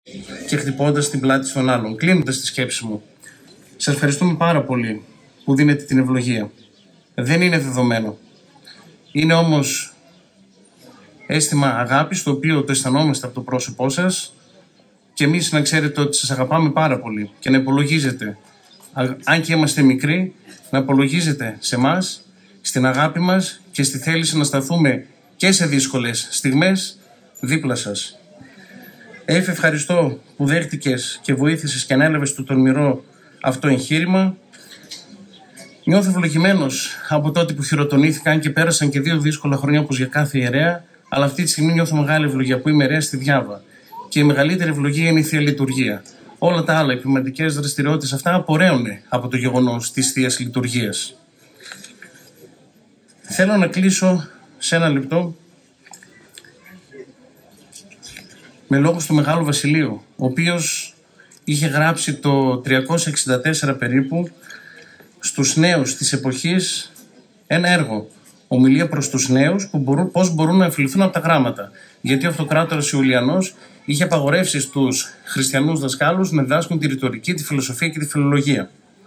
και χτυπώντας την πλάτη στον άλλον. Κλείνοντας τη σκέψη μου, σας ευχαριστούμε πάρα πολύ που δίνετε την ευλογία. Δεν είναι δεδομένο. Είναι όμως αίσθημα αγάπης, το οποίο το αισθανόμαστε από το πρόσωπό σας, και εμείς να ξέρετε ότι σας αγαπάμε πάρα πολύ και να υπολογίζετε, αν και είμαστε μικροί, να υπολογίζετε σε εμάς, στην αγάπη μας και στη θέληση να σταθούμε και σε δύσκολες στιγμές δίπλα σας. Ευχαριστώ που δέχτηκες και βοήθησες και ανέλαβες το τολμηρό αυτό εγχείρημα. Νιώθω ευλογημένος από τότε που χειροτονήθηκαν και πέρασαν και 2 δύσκολα χρόνια όπως για κάθε ιερέα, αλλά αυτή τη στιγμή νιώθω μεγάλη ευλογία που είμαι ιερέας στη Διάβα. Και η μεγαλύτερη ευλογία είναι η Θεία Λειτουργία. Όλα τα άλλα, οι πνευματικές δραστηριότητες, αυτά απορρέουν από το γεγονός της Θείας Λειτουργίας. Θέλω να κλείσω σε 1 λεπτό με λόγους του Μεγάλου Βασιλείου, ο οποίος είχε γράψει το 364 περίπου στους νέους της εποχής ένα έργο, ομιλία προς τους νέους, πώς μπορούν να εμφυληθούν από τα γράμματα. Γιατί ο Αυτοκράτορας Ιουλιανός είχε απαγορεύσει στους χριστιανούς δασκάλους να διδάσκουν τη ρητορική, τη φιλοσοφία και τη φιλολογία.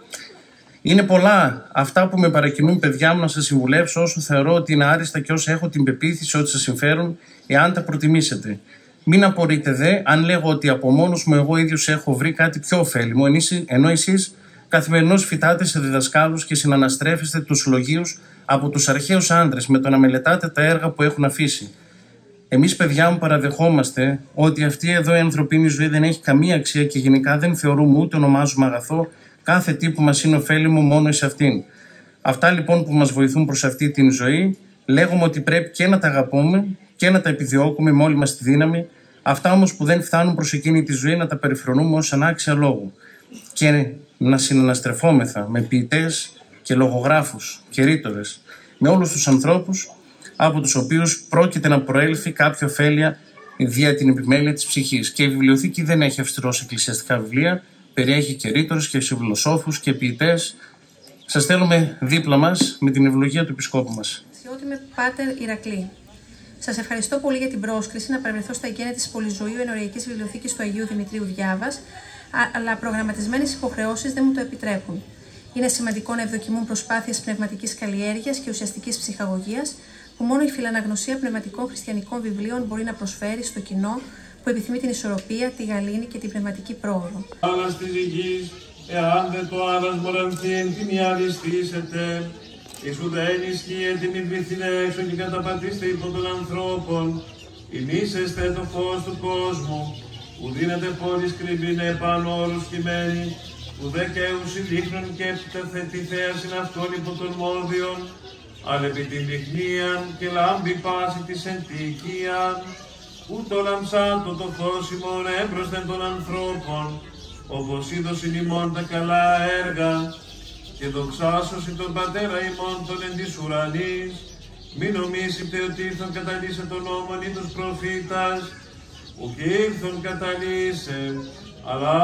Είναι πολλά αυτά που με παρακινούν, παιδιά μου, να σας συμβουλεύσω όσο θεωρώ ότι είναι άριστα και όσο έχω την πεποίθηση ότι σας συμφέρουν, εάν τα προτιμήσετε. Μην απορείτε δε αν λέγω ότι από μόνος μου εγώ ίδιος έχω βρει κάτι πιο ωφέλιμο, ενώ εσείς καθημερινώς φυτάτε σε διδασκάλους και συναναστρέφεστε τους λογίους από τους αρχαίους άντρες με το να μελετάτε τα έργα που έχουν αφήσει. Εμείς, παιδιά μου, παραδεχόμαστε ότι αυτή εδώ η ανθρωπίνη ζωή δεν έχει καμία αξία και γενικά δεν θεωρούμε ούτε ονομάζουμε αγαθό κάθε τι που μας είναι ωφέλιμο μόνο σε αυτήν. Αυτά λοιπόν που μας βοηθούν προς αυτή την ζωή, λέγουμε ότι πρέπει και να τα αγαπούμε και να τα επιδιώκουμε με όλη μας τη δύναμη. Αυτά όμως που δεν φτάνουν προς εκείνη τη ζωή να τα περιφρονούμε ως ανάξια λόγου και να συναναστρεφόμεθα με ποιητές και λογογράφους και ρήτορες, με όλους τους ανθρώπους από τους οποίους πρόκειται να προέλθει κάποια ωφέλεια δια την επιμέλεια της ψυχής. Και η βιβλιοθήκη δεν έχει αυστηρώς εκκλησιαστικά βιβλία, περιέχει και ρήτορες και φιλοσόφους και ποιητές. Σας θέλουμε δίπλα μας με την ευλογία του Επισκόπου μας. Αξιότιμε Πάτερ Ηρακλή, σας ευχαριστώ πολύ για την πρόσκληση να παρευρεθώ στα εγγένεια της Πολυζωίου Ενοριακής Βιβλιοθήκης του Αγίου Δημητρίου Διάβας, αλλά προγραμματισμένες υποχρεώσεις δεν μου το επιτρέπουν. Είναι σημαντικό να ευδοκιμούν προσπάθειες πνευματικής καλλιέργειας και ουσιαστικής ψυχαγωγίας που μόνο η φιλαναγνωσία πνευματικών χριστιανικών βιβλίων μπορεί να προσφέρει στο κοινό που επιθυμεί την ισορροπία, τη γαλήνη και την πνευματική πρόοδο. Άλλας της γης, εάν δεν το άλλας μορανθήν την ιαδιστήσετε, εις ουδέ ενισχύε την υπήθην έξω και καταπατήστε υπό των ανθρώπων, ημίσεστε το φως του κόσμου, που δίνετε πόλης κρυμπήνε επάνω όρους χειμένη, ουδέ και ούσι δείχνουν και τη θέασιν αυτών υπό των μόρδιων, αλλά επί την λιχνίαν και λάμπει πάση της εν τη οικίαν, που το λαμψάτο το φως ημών έμπροσθεν των ανθρώπων, όπως είδωσιν ημών τα καλά έργα, και δοξάσωση τον πατέρα ημών των εν της ουρανής, μην νομίσετε ότι ήρθον καταλύσε τον νόμον ή τους προφήτας, ουκ ήρθον καταλύσε, αλλά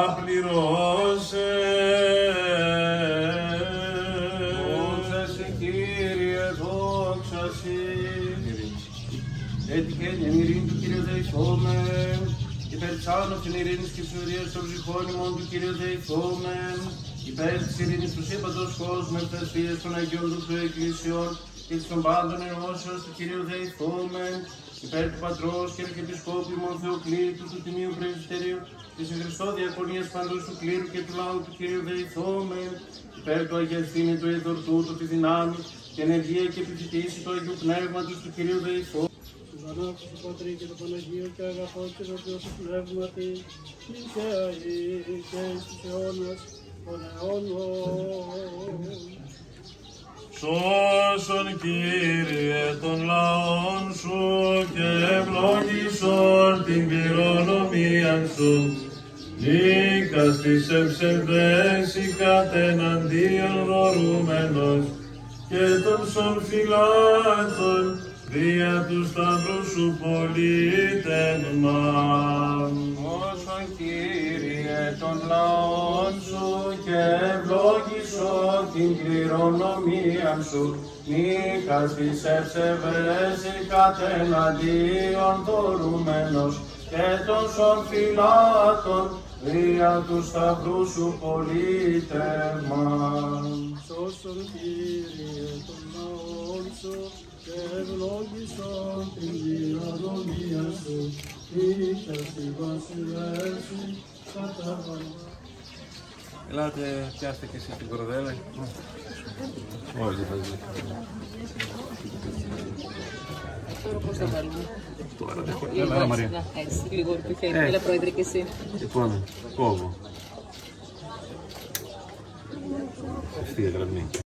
πληρώσε. Δόξα σε Κύριε, δόξα σε. Έτυχε την ειρήνη του Κύριου δεηθόμεν, υπέρ της άνωθεν ειρήνης και εξορίας των ψυχών ημών του Κύριου δεηθόμεν, υπέρ της ειρήνης του σύμπαντος κόσμου, ευτασίας των Αγίων του Εκκλησιών και της των πάντων ενώσεως του Κυρίου δεηθόμεν, υπέρ του Πατρός και Αρχιεπισκόπου ημών Θεοκλήτου του Τιμίου Πρεσβυτερίου, της εν Χριστώ διακονίας παντός του κλήρου και του λαού του Κυρίου δεηθόμεν, υπέρ του Αγιευθύνη του Εδωρτού του τη δυνάμει και ενεργία και επιφυτίση του Αγίου Πνεύματος του Κυρίου δεηθόμεν. Ανάψει του Πατρί και του Παναγίου και αγαθό και το Θεό του Πνεύματι, και αγί και στους αιώνας των αιώνων. Σώσον Κύριε των λαών σου και ευλόγησον την κληρονομίαν σου, νίκας της ευσεβδές η κατεναντίον δωρούμενος και των σων φυλάτων δια του σταυρού σου πολίτευμα. Όσον Κύριε των λαών σου και ευλόγησον την κληρονομίαν σου, νίκας της ευσεβρές κατεναντίον δωρούμενος και των σοφυλάτων δια του σταυρού σου πολίτευμα. Σώσον Κύριε των λαών σου και ευλόγησον την διαδομία σου, είτε στη βασιλεία σου καταβαλά. Ελάτε, πιάστε και εσείς την κορδέλα. Όχι, δεν θα ζει. Τώρα πώς θα βάλουμε. Τώρα δεν χωρεί. Έλα, Μαρία. Έτσι, λίγο του χέρι. Έλα, Πρόεδρε, και εσύ. Λοιπόν, κόβω. Ευθεία γραμμή.